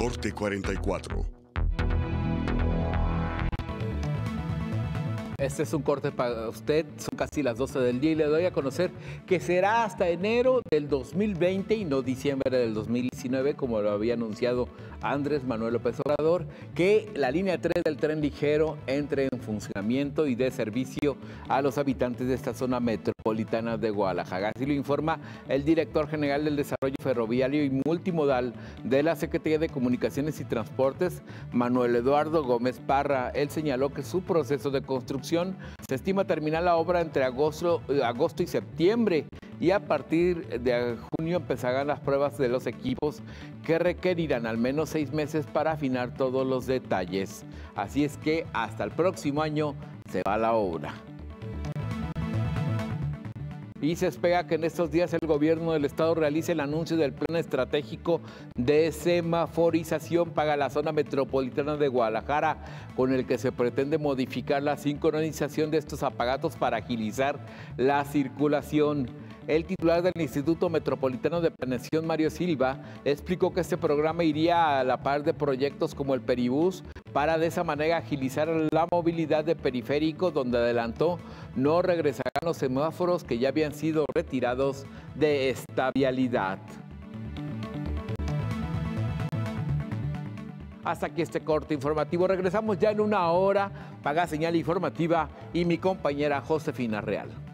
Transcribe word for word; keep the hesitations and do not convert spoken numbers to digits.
Corte cuarenta y cuatro. Este es un corte para usted, son casi las doce del día y le doy a conocer que será hasta enero del dos mil veinte y no diciembre del dos mil diecinueve, como lo había anunciado Andrés Manuel López Obrador, que la línea tres del tren ligero entre en funcionamiento y dé servicio a los habitantes de esta zona metropolitana de Guadalajara. Así lo informa el director general del Desarrollo Ferroviario y Multimodal de la Secretaría de Comunicaciones y Transportes, Manuel Eduardo Gómez Parra. Él señaló que su proceso de construcción se estima terminar la obra entre agosto, agosto y septiembre, y a partir de junio empezarán las pruebas de los equipos que requerirán al menos seis meses para afinar todos los detalles. Así es que hasta el próximo año se va la obra. Y se espera que en estos días el gobierno del estado realice el anuncio del plan estratégico de semaforización para la zona metropolitana de Guadalajara, con el que se pretende modificar la sincronización de estos aparatos para agilizar la circulación. El titular del Instituto Metropolitano de Planeación, Mario Silva, explicó que este programa iría a la par de proyectos como el Peribús para de esa manera agilizar la movilidad de periférico, donde adelantó no regresarán los semáforos que ya habían sido retirados de esta vialidad. Hasta aquí este corte informativo. Regresamos ya en una hora para Señal Informativa y mi compañera Josefina Real.